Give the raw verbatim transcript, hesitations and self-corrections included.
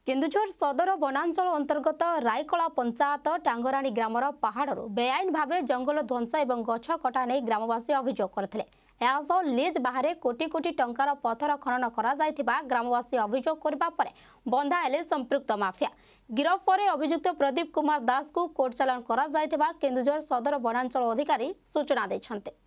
केन्दुझर सदर वनांचल अंतर्गत रायकला पंचायत टांगराणी ग्रामर पहाड़ बेआईन भाव जंगल ध्वंस और गछ कटा नहीं ग्रामवासी अभियोग करते। लीज बाहर कोटी कोटी टंकार पथर खनन करा ग्रामवासी अभियोग करने पर बंधाइले संपृक्त माफिया। गिरफ पर अभियुक्त प्रदीप कुमार दास को कोर्ट चालान करा केन्दुझर सदर वनांचल अधिकारी सूचना देते।